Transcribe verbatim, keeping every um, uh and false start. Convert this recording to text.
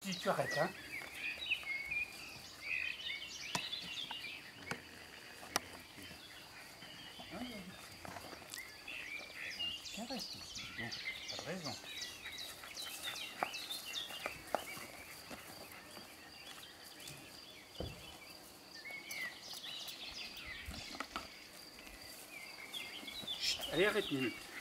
Si tu arrêtes, hein. Tiens, reste ici, donc, pas de raison. Chut, allez, arrête une minute.